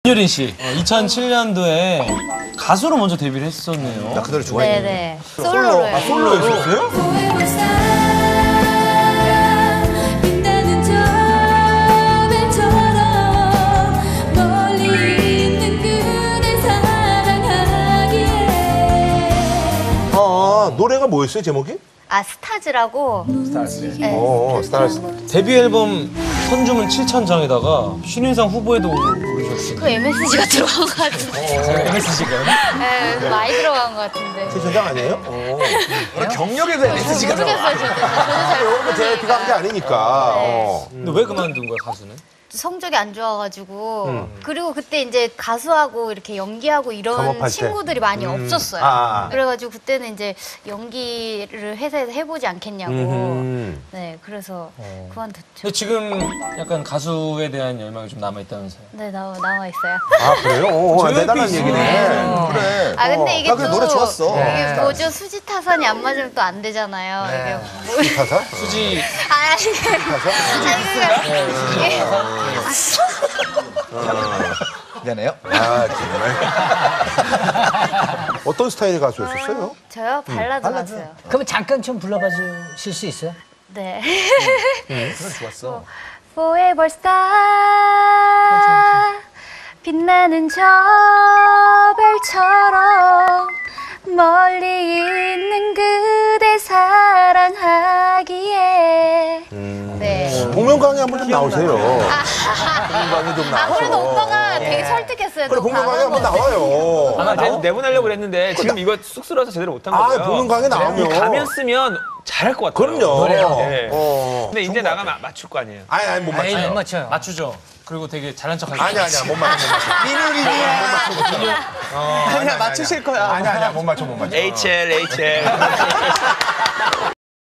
윤여린 씨, 2007년도에 가수로 먼저 데뷔를 했었네요. 나 그 노래 좋아했는데. 네네. 솔로로요. 아, 솔로였었어요? 노래가 뭐였어요, 제목이? 아, 스타즈라고. 스타즈. 네. 스타즈. 데뷔 앨범 선주문 7,000장에다가 신인상 후보에도 오르셨어요. 그 MSG가 들어간 것 같은데. MSG가. 네, 많이 들어간 것 같은데. 최전장 아니에요? 경력에도 MSG가 모르겠어요, 저도 잘 뭐 JYP가 한 게 아니니까. 근데 왜 그만둔 거야, 가수는? 성적이 안 좋아가지고 그리고 그때 이제 가수하고 이렇게 연기하고 이런 겸업할 때. 친구들이 많이 없었어요. 아. 그래가지고 그때는 이제 연기를 회사에서 해보지 않겠냐고. 네, 그래서 그만뒀죠. 근데 지금 약간 가수에 대한 열망이 좀 남아있다면서요? 네, 나와 있어요. 아, 그래요? 내달라는 JYP 얘기네. 그래. 아 근데 이게 나 또 그 노래 좋았어. 이게 뭐죠? 수지 타산이 안 맞으면 또 안 되잖아요. 이게 뭐... 타사? 수지. 미안해요. 아, 정말. 어떤 스타일의 가수였었어요? 저요? 발라드 가수요. 그러면 잠깐 좀 불러봐 주실 수 있어요? 네. 그건 좋았어. Forever Star 빛나는 저 별처럼 멀리 있는 그대 사랑하기에. 네. 복면가왕에 한번 좀 나오세요. 복면가왕에 좀 나와서. 아무래도 오빠가 되게 설득했어요. 그래, 또 복면가왕에 한번 강한 거. 나와요. 아마 내보내려고 그랬는데 지금 이거 쑥스러워서 제대로 못한 아, 거고요. 복면가왕에 나오면. 가면 쓰면 잘할 것 같아요. 그럼요. 네. 어. 근데 이제 나가면 맞출 거 아니에요. 아니, 못 에이, 맞춰요. 못 맞춰요. 맞추죠. 그리고 되게 잘난 척 하시죠. 아니야, 못 맞춰. 민율이 못 맞춰. 아니야, 맞추실 거야. 아니야, 못 맞춰. HL.